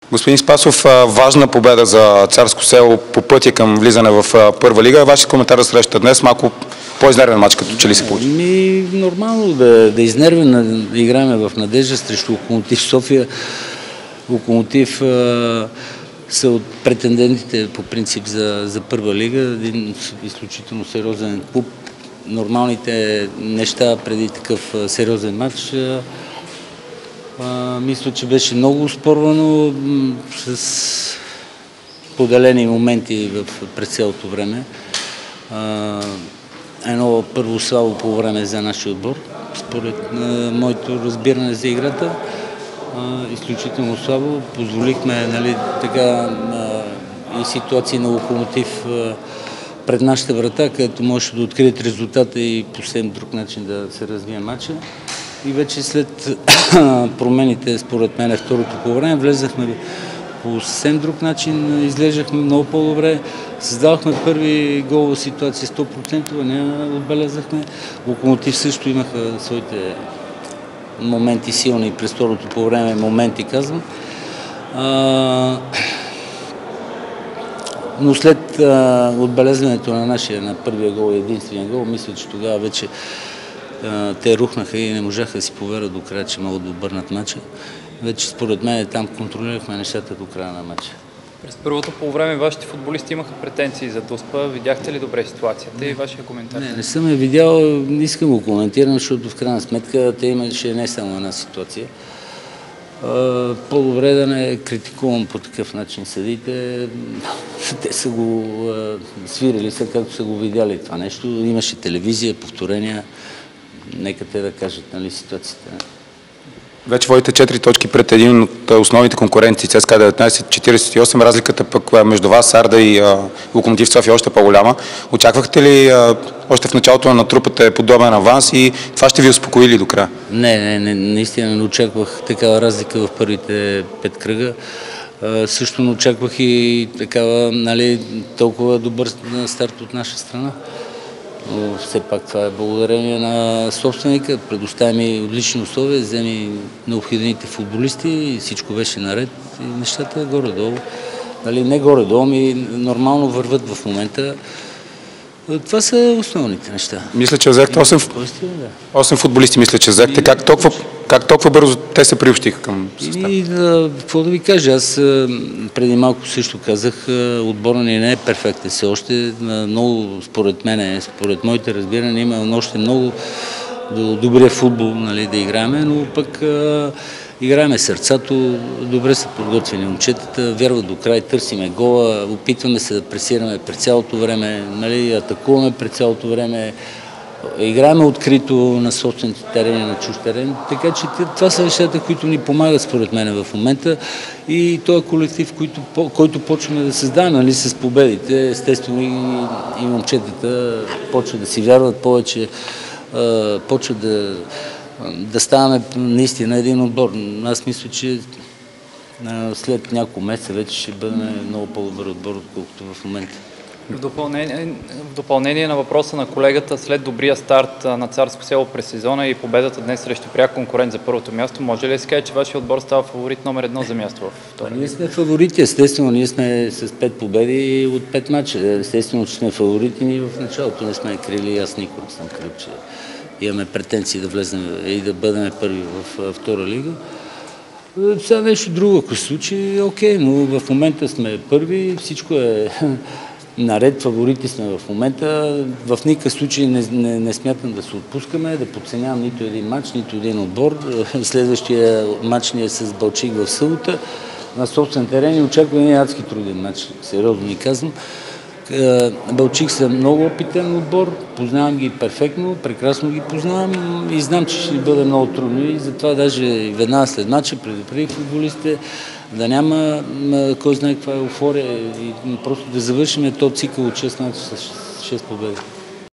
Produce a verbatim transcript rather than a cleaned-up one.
Господин Спасов, важна победа за Царско село по пътя към влизане в първа лига. Вашият коментар за срещата днес, малко по-изнервен мач, като че ли се получи? Ми, нормално да, да изнервен, да играем в надежда срещу Локомотив София. Локомотив а, са от претендентите по принцип за, за първа лига. Един изключително сериозен клуб. Нормалните неща преди такъв сериозен матч. А, мисля, че беше много успорвано с поделени моменти в, през цялото време. А, едно първо слабо по време за нашия отбор, според а, моето разбиране за играта. А, изключително слабо. Позволихме, нали, така, а, и ситуации на Локомотив а, пред нашата врата, където можеше да открият резултата и по съвсем друг начин да се развие матча. И вече след промените, според мен, второто по време, влезахме по съвсем друг начин, изглеждахме много по-добре, създавахме първи голова ситуация сто процента, не отбелязахме. Локомотив също имаха своите моменти силни през второто по време, моменти казвам. А, но след а, отбелязването на нашия, на първия гол и единствения гол, мисля, че тогава вече те рухнаха и не можаха да си поверят до края, че могат да обърнат матча. Вече според мен там контролирахме нещата до края на матча. През първото полувреме вашите футболисти имаха претенции за Дуспа. Видяхте ли добре ситуацията и вашия коментар? Не, не съм я видял, не искам го коментирам, защото в крайна сметка те имаше не само една ситуация. По-добре да не критикувам по такъв начин съдите. Те са го свирили, са както са го видяли това нещо. Имаше телевизия, повторения. Нека те да кажат, нали, ситуацията. Вече водите четири точки пред един от основните конкуренции, ЦСКА деветнайсет четирийсет и осем. Разликата пък между вас, Арда и а, Локомотив София е още по-голяма. Очаквахте ли а, още в началото на натрупате подобен аванс и това ще ви успокои ли до края? Не, не, не, наистина не очаквах такава разлика в първите пет кръга. А, също не очаквах и такава, нали, толкова добър старт от наша страна. Но все пак това е благодарение на собственика. Предоставя ми отлични условия, вземи необходимите футболисти и всичко беше наред. И нещата горе-долу, нали, не горе-долу, ми нормално върват в момента. Това са основните неща. Мисля, че взехте осем футболисти, мисля, че взехте. Как толкова, как толкова бързо те се приобщиха към състава? И да, какво да ви кажа, аз преди малко също казах, отбора ни не е перфектен все още. Много, според мен, според моите разбирания, има още много до добрия футбол, нали, да играем, но пък играеме сърцато, добре са подготвени момчетата, вярват до край, търсиме гола, опитваме се да пресираме през цялото време, нали, атакуваме през цялото време, играеме открито на собствените терени, на чужд терен, така че това са нещата, които ни помагат според мен в момента и този колектив, който, който почваме да създаваме, нали, с победите, естествено и, и момчетата почват да си вярват повече, почват да да ставаме наистина един отбор. Аз мисля, че след няколко месеца вече ще бъдем много по-добър отбор, отколкото в момента. В допълнение, в допълнение на въпроса на колегата, след добрия старт на Царско село през сезона и победата днес срещу пряк конкурент за първото място, може ли да се каже, че вашия отбор става фаворит номер едно за място в втора лига? Ние сме фаворити, естествено. Ние сме с пет победи от пет мача. Естествено, че сме фаворити, ние в началото не сме крили, аз никога не съм крил, че имаме претенции да влезем и да бъдем първи в втора лига. Сега нещо друго, ако се случи, окей, но в момента сме първи, всичко е наред, фаворити сме в момента. В никакъв случай не, не, не смятам да се отпускаме, да подценявам нито един матч, нито един отбор. Следващия матч ни е с Балчик в събота на собствен терен и очакваме адски труден матч, сериозно ни казвам. Балчик са много опитен отбор, познавам ги перфектно, прекрасно ги познавам и знам, че ще ни бъде много трудно и затова даже веднага след матча предупредих футболистите да няма кой знае каква е еуфория и просто да завършим този цикъл от шест мача с шест победи.